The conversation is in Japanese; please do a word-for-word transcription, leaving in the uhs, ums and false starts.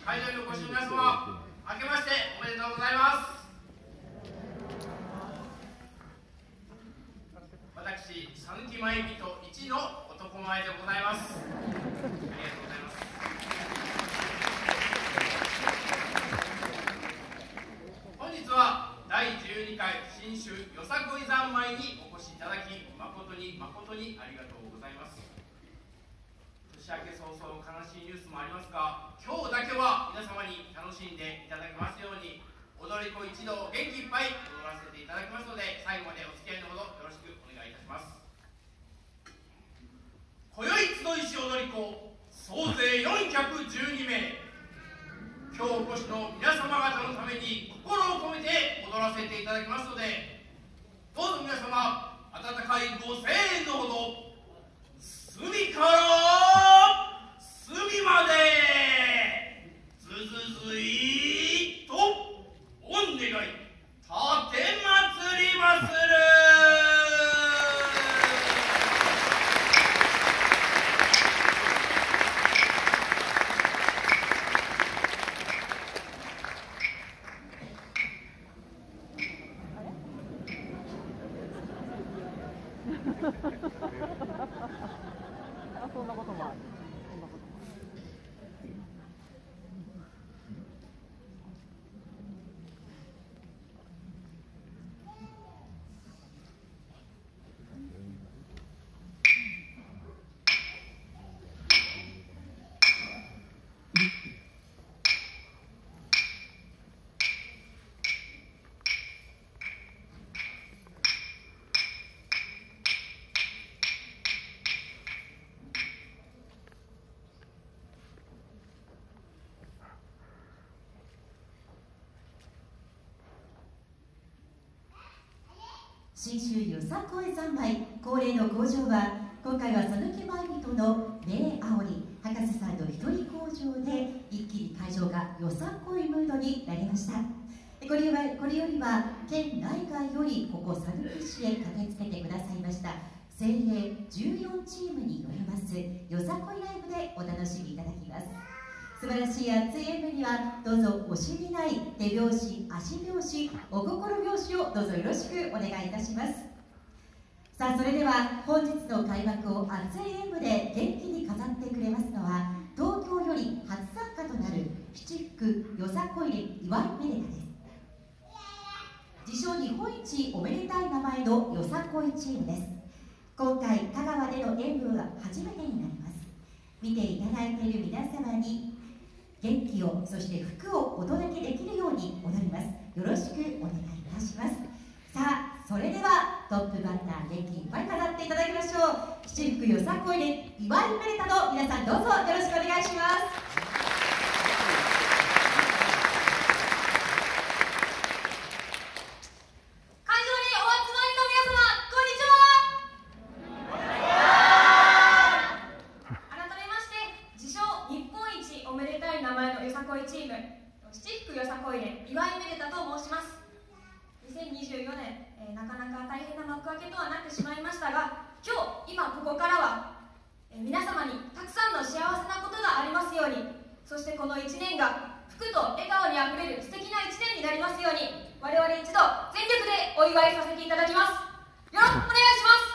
会場にお越しの皆様、明けましておめでとうございます。私、讃岐前人一の男前でございます。ありがとうございます。本日はだいじゅうにかい新春よさこい三昧にお越しいただき、誠に誠にありがとうございます。年明け早々悲しいニュースもありますが、今日だけは皆様に楽しんでいただけますように、踊り子一同元気いっぱい踊らせていただきますので、最後までお付き合いのほどよろしくお願いいたします。今宵集いし踊り子総勢よんひゃくじゅうにめい、今日お越しの皆様方のために心を込めて踊らせていただきますので、どうぞ皆様温かいご声援のほど、隅から隅までずずずいっと御願い立てまつりまする。 あ、そんなこともある。そんなこともある。 新春よさこい三昧恒例の口上は、今回は讃岐前人の名あおり博士さんの一人口上で一気に会場がよさこいムードになりました。これはこれよりは県内外よりここ讃岐市へ駆けつけてくださいました精鋭じゅうよんチームによりますよさこいライブでお楽しみいただきます。素晴らしい熱い演舞にはどうぞ惜しみない手拍子、足拍子、お心拍子をどうぞよろしくお願いいたします。さあ、それでは本日の開幕を熱い演舞で元気に飾ってくれますのは、東京より初参加となる七福よさこい連岩井めでたです。自称日本一おめでたい名前のよさこいチームです。今回香川での演舞は初めてになります。見ていただいている皆様に元気を、そして福をお届けできるように踊ります。よろしくお願いいたします。さあ、それではトップバッター元気いっぱい飾っていただきましょう。七福よさこい連岩井めでたの皆さん、どうぞよろしくお願いします。 にせんにじゅうよねん、えー、なかなか大変な幕開けとはなってしまいましたが、今日、今ここからは、えー、皆様にたくさんの幸せなことがありますように、そしてこのいちねんが福と笑顔にあふれる素敵ないちねんになりますように、我々一同全力でお祝いさせていただきます。よろしくお願いします。